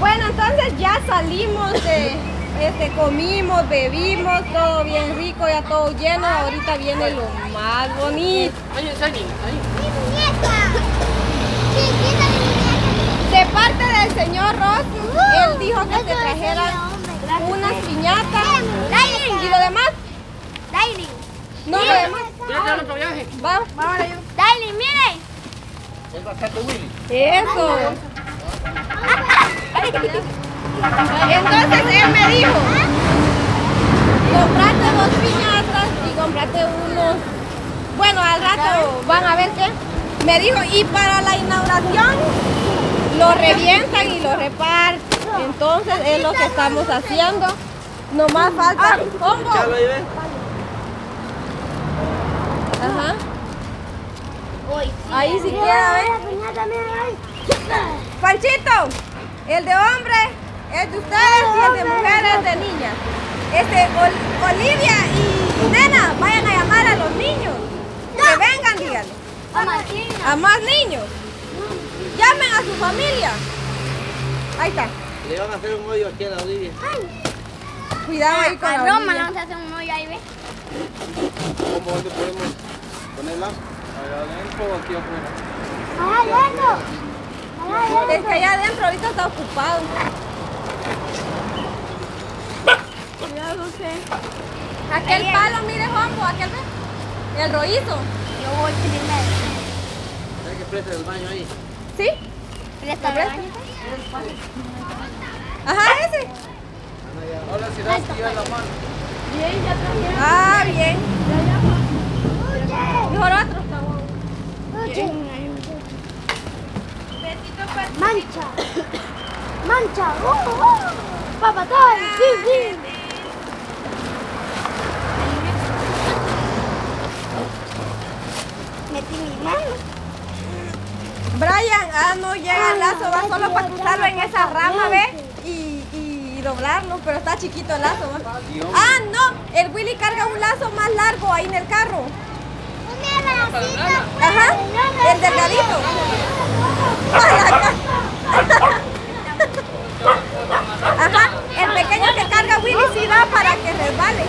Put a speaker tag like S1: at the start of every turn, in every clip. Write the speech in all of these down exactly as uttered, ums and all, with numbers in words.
S1: Bueno, entonces ya salimos de, este, comimos, bebimos, todo bien rico, ya todo lleno. Ahorita viene lo más bonito.
S2: Ahí enseñen, ahí.
S3: Mi muñeca. Chiquita mi muñeca.
S1: De parte del señor Ross, uh, él dijo que te trajeran unas piñatas. ¿Y lo demás?
S3: Daily.
S1: No, lo demás.
S2: ¿Quieres dar otro viaje?
S1: Vamos, vamos a
S3: Daily, miren.
S2: Es bastante Willy.
S1: Eso. Entonces él me dijo, comprate dos piñatas y comprate unos, bueno, al rato van a ver qué. Me dijo, y para la inauguración lo revientan y lo reparten. Entonces es lo que estamos haciendo. Nomás falta hongo. Ajá. Ahí si queda, ¿ves? Panchito, el de hombre es de ustedes y el de mujeres es de niñas. Este, Ol Olivia y Nena, vayan a llamar a los niños. Que vengan, díganle. A más niños. Llamen a su familia. Ahí está.
S2: Le van a hacer un hoyo aquí a la Olivia.
S1: Cuidado ahí con
S3: A
S1: la
S3: Roma
S1: Olivia.
S3: le vamos a hacer un hoyo ahí, ¿ves?
S2: ¿Cómo dónde podemos ponerla? Allá adentro o aquí afuera.
S3: Allá adentro.
S1: Es que allá adentro ahorita está ocupado. Cuidado, no sé. Aquel palo, mire, Juanjo, aquel ve. El roízo.
S3: Yo voy primero.
S2: Hay que prestar el baño ahí.
S1: ¿Sí?
S3: ¿Presta el baño?
S1: Ajá, ese.
S2: Ahora si das que la mano.
S1: Bien, ya trajeron. Ah, bien. Mejor otro.
S3: Mancha. Mancha. Uh, uh. Papá, todo. Sí, sí. Metí mi mano.
S1: Brian, ah, no llega el lazo, va solo para cruzarlo en esa rama, ¿ve? Y, y doblarlo, pero está chiquito el lazo, ¿va? Ah, no, el Willy carga un lazo más largo ahí en el carro. Ajá, el delgadito. Ajá, el pequeño que carga Willy sí va para que resbale.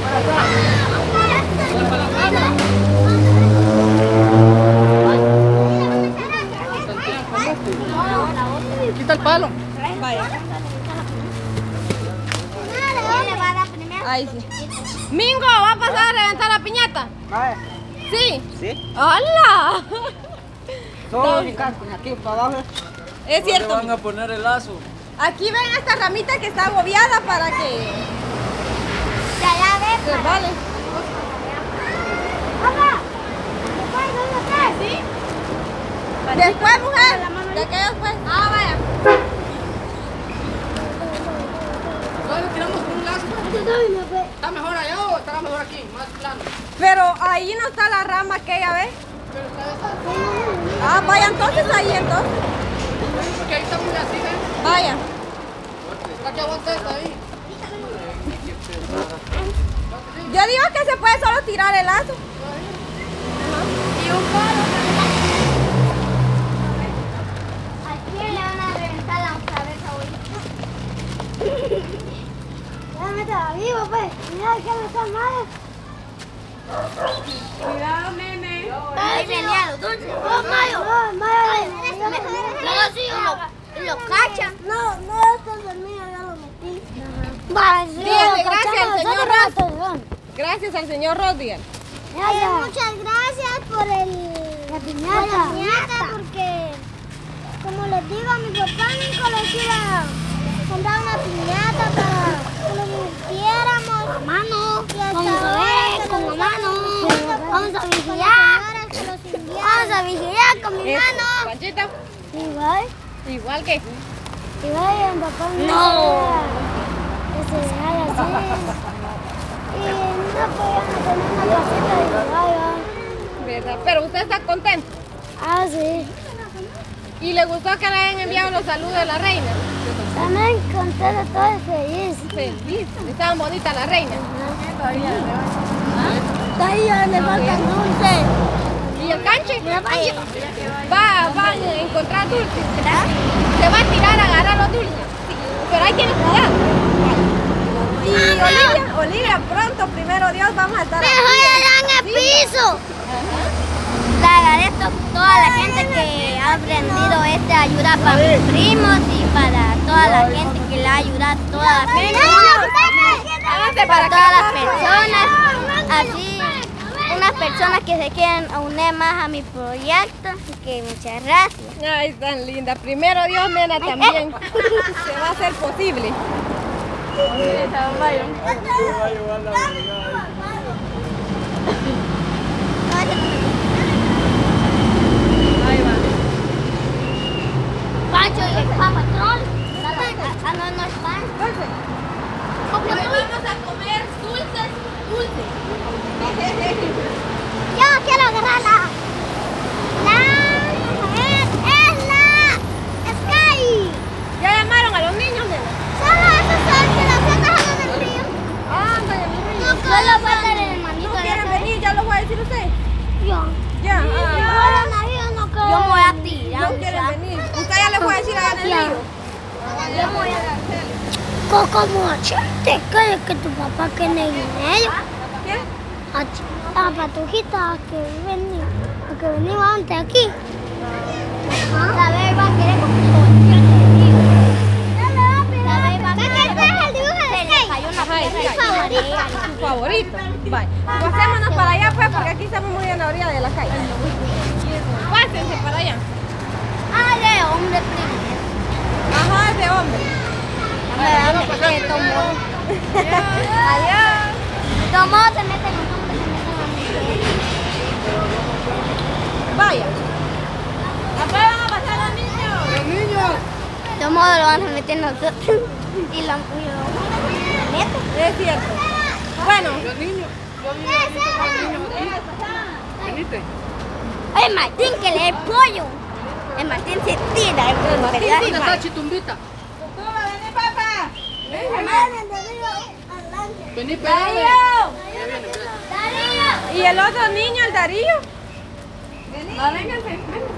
S2: Quita el palo.
S1: Vaya. Ahí sí. Mingo, ¿va a pasar a reventar la piñata? Sí.
S2: ¿Sí?
S1: ¡Hola!
S2: Todo aquí para abajo.
S1: Es
S2: ¿Dónde
S1: cierto.
S2: van a poner el lazo?
S1: Aquí ven esta ramita que está agobiada para que
S3: Ya, ya, ve.
S1: resbale.
S3: Papá.
S1: ¿Sí? Después, mujer. De que después. Ah, vaya.
S2: ¿Dónde tiramos con un lazo? ¿Está mejor allá o estará mejor aquí? Más plano.
S1: Pero ahí no está la rama aquella, ¿ves?
S2: Pero está esa.
S1: Ah, vaya entonces ahí entonces.
S2: Porque ahí está muy así, ¿eh?
S1: Vaya.
S2: Para que aguante esta ahí.
S1: Yo digo que se puede solo tirar el lazo.
S3: Y un palo. Aquí le van a reventar la cabeza hoy. Ya me estaba vivo, pues. Mira que no está mal.
S1: Cuidado, nene.
S3: Ahí venía los dulces. Oh, Mayo. Oh, Mayo. No, sí, lo, lo cachan. No, no, esto es el mío, ya lo metí.
S1: Dígale gracias al señor Ross. Gracias al señor Ross, dígale.
S3: Oye, muchas gracias por el, la piñata. Por la piñata, porque, como les digo, a mi papá nunca les iba a comprar una piñata para que nos divirtiéramos. A mano, vamos a ver, con la mano. Vamos a vigilar. Vamos a vigilar con mi mano.
S1: Panchito,
S3: Igual,
S1: igual que.
S3: igual a mi papá no. Que se dejara así. Y no podían tener una casita de caballo.
S1: ¿Verdad? Pero usted está contento.
S3: Ah, sí.
S1: ¿Y le gustó que le hayan enviado los saludos de la reina?
S3: También contento, todo feliz.
S1: Feliz. Estaban bonitas las reinas.
S3: Todavía le faltan dulces.
S1: ¿Y el canche? Va, va a encontrar dulces. Se va a tirar a agarrar los dulces. rato, primero Dios, vamos a estar
S3: ¡Mejor
S1: aquí.
S3: en el piso! Le agradezco a toda la gente que ha aprendido esta ayuda para mis primos y para toda la gente que le ha ayudado, toda la gente, para todas las personas, así, unas personas que se quieren unir más a mi proyecto, así que muchas gracias.
S1: Ay, tan linda. Primero Dios, nena, también se va a hacer posible. Ahí va.
S3: Pancho y el papatrón. Ah, no, no es pan.
S1: Hoy vamos a comer dulces, dulces.
S3: Yo quiero agarrarla. La... Es la... Sky.
S1: ¿Ya llamaron a los niños, nena?
S3: Solo esos son que los otros andan en el río.
S1: Anda, ya me
S3: No, solo falta el hermanito.
S1: ¿No quieren venir? ¿Ya lo voy a decir usted?
S3: Yo.
S1: Ya.
S3: Yo
S1: Ah,
S3: no creo. Yo me voy a tirar.
S1: no quieren venir. Usted ya le puede decir allá en el río.
S3: Yo me voy a Coco Mochete, ¿crees que tu papá tiene dinero?
S1: ¿Qué?
S3: A Patujita que venimos, que venimos antes aquí. La beba va a querer comer todo. La beba va a querer comer.
S1: Su favorito. Bye. Pasémonos para allá, pues, porque aquí estamos muy en la orilla de la calle. Pásense para allá.
S3: Ah, de hombre primero.
S1: Ajá, es de hombre. Adiós.
S3: Tomó, se meten los hombres, se meten las mujeres.
S1: Vaya. Después van a pasar los niños.
S2: ¡Los niños!
S3: De modo lo van a meter nosotros. Y lo meten.
S1: Es cierto. Bueno.
S2: Los niños. Yo vine a visitar a los niños aquí. ¿Veniste?
S3: El Martín que le dé pollo. El Martín se tira. El Martín
S2: ¿Dónde está Chitumbita?
S1: Vení, papá.
S2: Vení, pégale.
S1: ¿Y el otro niño, el Darío? No, vénganse.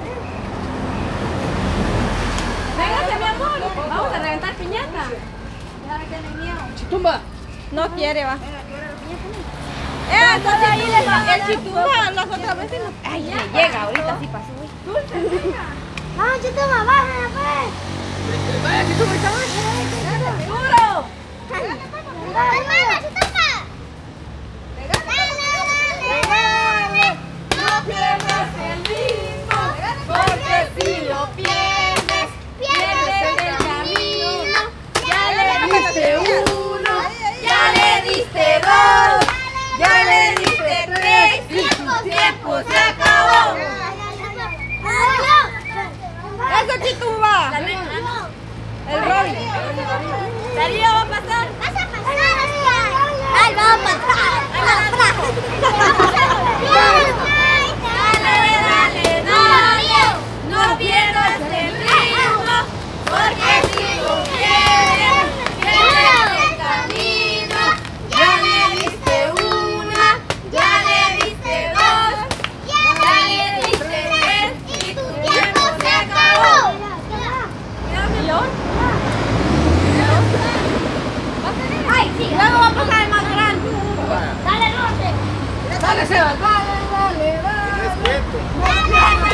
S1: Vénganse, mi amor. Vamos a reventar piñata.
S2: Chitumba.
S1: No quiere, va. Eh, entonces ahí les va. El Chitumba las otras veces no. Ay, le llega, ahorita sí pasó. Dulce.
S3: Vamos, Chituma, bájala, pues.
S2: Vaya, Chitumba,
S1: ¡Seguro!
S3: Hermana, Chituma.
S1: No pierdas el ritmo, porque si lo pierdes, pierdes el camino. Ya le diste uno, ya le diste dos, ya le diste tres, y tu tiempo se acabó. ¡Eso, Chitumba! El Rolly. Darío va a pasar.
S3: Vas a pasar, Ay, vamos a pasar.
S1: Dale, dale, dale, no pierdas el ritmo, porque si lo quieres, pierdes el camino. Ya le diste una, ya le diste dos, ya le diste tres, y tu tiempo se acabó. Ay, sí, luego va a pasar el más grande.
S3: Dale, Roche.
S2: Dale, Seba. Dale, dale, dale.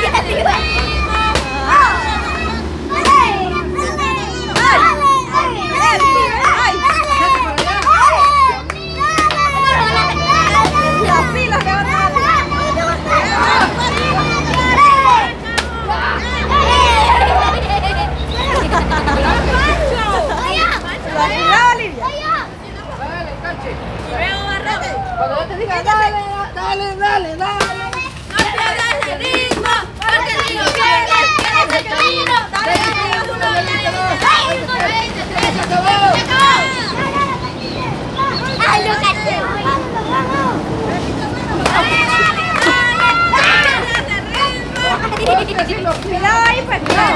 S1: Las pilas le van a dar.
S2: Dale, Cache. Cuando yo te diga dale, dale, dale, dale.
S1: No pierdas el ritmo, porque si lo pierdes, pierdes el camino. Dale, dale, uno, dale,
S2: Se acabó.
S3: Ay, lo caché.
S1: Cuidado ahí, pues, cuidado.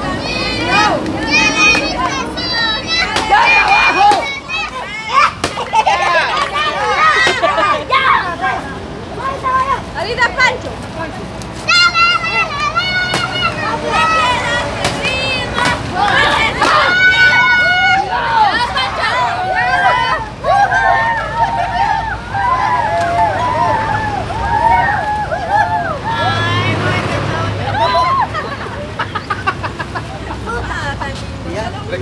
S2: ¡Dale abajo!
S1: Ahorita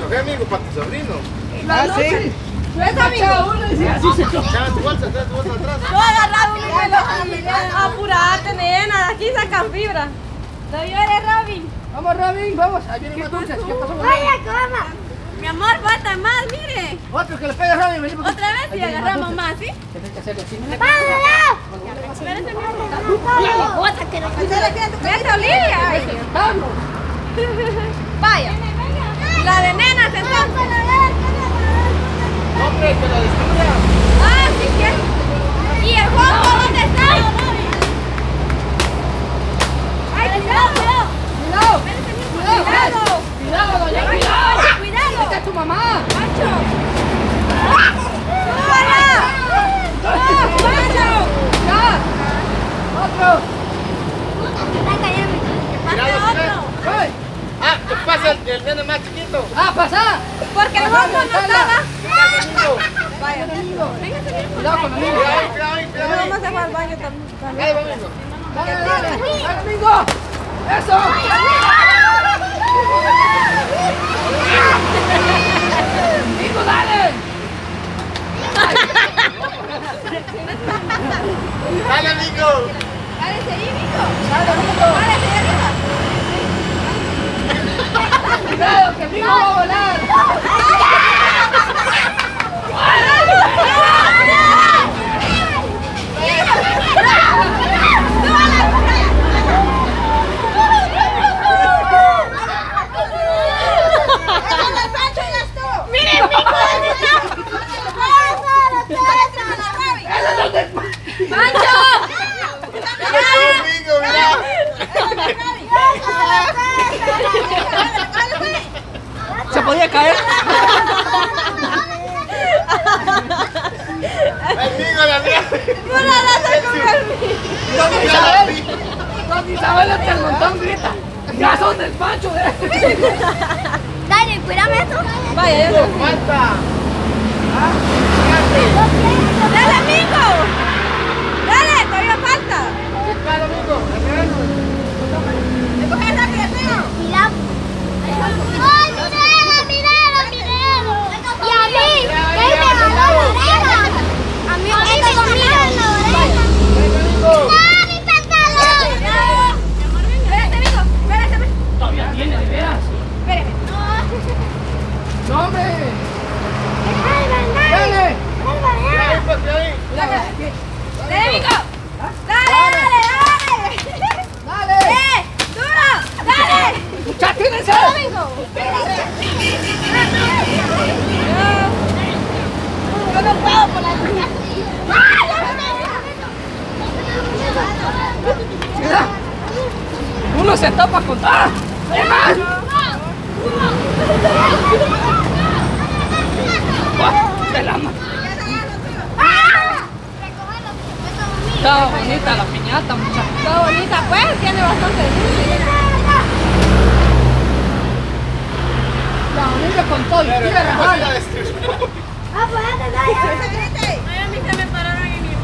S4: escoger, amigo, para tu sobrino.
S2: Ah, sí.
S1: ¿Ves, amigo?
S2: Así se toca.
S4: Ya, tu bolsa, trae tu bolsa atrás.
S1: Yo agarraba un reloj. Apurate, nena, de aquí sacan fibra. ¿No llores, Robin?
S2: Vamos, Robin, vamos. Ahí vienen más dulces. ¿Qué pasó con Robin?
S3: Vaya, coma.
S1: Mi amor, falta más, mire.
S2: Otro que le pegue a Robin. Vení, porque-
S1: Otra vez y
S2: Ahí vienen
S1: agarramos
S2: dulces.
S1: más, ¿sí?
S2: Tienes que hacerle así.
S1: Espérate, mi amor. Vete, Olivia.
S2: Vamos.
S1: Vaya. La de nenas, entonces.
S4: Hombre, que la destruya.
S1: Ah, sí, que. ¿Y el juego dónde está? Ay, cuidado, cuidado.
S2: Cuidado.
S1: Cuidado.
S2: Cuidado, doña. Cuidado.
S1: Cuidado.
S2: Esta es tu mamá.
S1: Pancho. ¡Súbala! ¡No, Pancho!
S2: Ya. Otro.
S4: Cuidado, cuidado.
S2: Ay.
S4: Ah, ¿qué pasa el, el nene más chiquito?
S2: Ah, pasa.
S1: Porque el juego no estaba.
S4: ¿Qué pasa, amigo?
S1: Vaya.
S2: Cuidado con el niño.
S4: Cuidado ahí, cuidado ahí,
S1: Pero
S4: cuidado ahí.
S1: vamos a fue al baño también.
S4: Ahí va, amigo.
S2: Dale, dale. Dale, amigo. Eso. Amigo, dale.
S4: Dale, amigo.
S1: Párese ahí, Nico.
S2: Dale, amigo.
S1: Párese ahí arriba.
S2: Cuidado, que el amigo va a volar.
S1: ¡Miren, Nico! ¡Pancho!
S4: Amigo, mira.
S2: Se podía caer.
S4: Amigo, la mía.
S1: ¡No la das con el
S2: Don Isabel. Don Isabel hasta el montón grita. Ya son del Pancho.
S3: Dale, cuídame esto.
S1: Vaya, ya se
S4: Falta.
S1: ¡Dale, amigo! ¡Dale! ¡Todavía falta!
S4: Claro, amigo.
S1: ¡Coge rápido!
S3: Mira. ¡Ay, mirelo, mirelo, mirelo! Y a mí, ¿qué me jaló la oreja? A mí, a mí me jalaron la oreja. ¡No, mi pantalón!
S1: Espérate, amigo. Espérate, amigo.
S2: Todavía tiene, de veras.
S1: Espérame.
S2: No, hombre.
S3: ¡Ay,
S2: Dale.
S4: Cuidado ahí, pues, cuidado ahí.
S1: ¡Dale, amigo! ¡Dale, dale, dale!
S2: Dale.
S1: ¡Eh! ¡Duro! ¡Dale!
S2: ¡Ya tienes él!
S1: ¡Amigo! Yo no puedo por la niña.
S2: Mira. Uno se tapa con... ¡Ah! ¡Deja! ¡De la mano! Está bonita la piñata, muchacha.
S1: Está bonita, pues. Tiene bastante dulce.
S2: La bonita con todo y
S4: Pero
S2: tierra,
S4: después
S2: vale.
S4: la destruyó.
S3: Ah, pues ya te da,
S1: Ay, a mí se me pararon en mi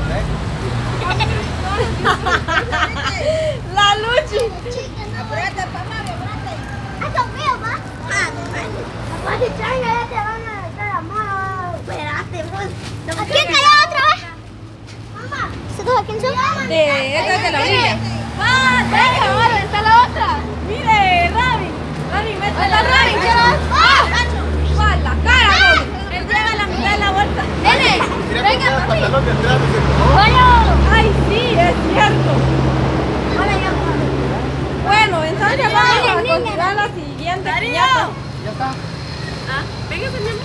S1: La Luchi.
S3: Apúrate, papá, apúrate. Ah, son míos, ¿va? Ah, no. Papá, si traiga, ya te van a dar la mano. Espérate, pues. ¿A quién cayó otra vez? Mamá. ¿Satos a quién son?
S1: De esta es de la Olivia. ¡Ah! ¡Venga, ahora está la otra! ¡Mire, Ravi! ¡Ravi, mete la Ravi! ¡Ah! ¡Cuál! ¡La cara, Ravi! Él lleva la mitad de la bolsa. ¡Nene!
S4: Mira cómo
S1: ¡Venga,
S4: queda el
S1: papi!
S4: pantalón de atrás. dice,
S1: ¡Bueno! ¡Ay, sí! ¡Es cierto! Bueno, entonces vamos a continuar la siguiente piñata.
S2: Ya está.
S1: Ah, véngase, mi amor.